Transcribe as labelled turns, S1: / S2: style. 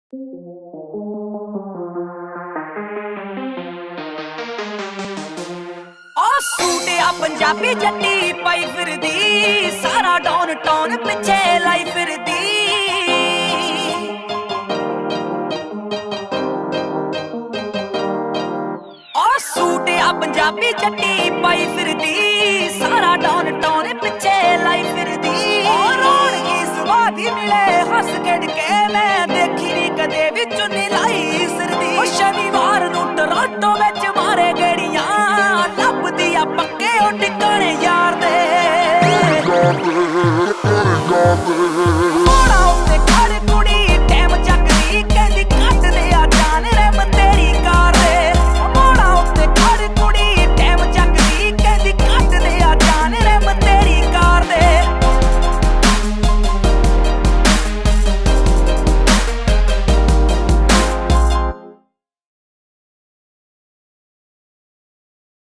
S1: Suit आ पंजाबी जट्टी पाई फिरदी, सारा don ton पिछे लाई फिरदी। Suit आ पंजाबी जट्टी पाई फिरदी, सारा डॉन टॉन पिछे लाई फिरदी। और रोण की स्वादी मिले हंस खेड के मैं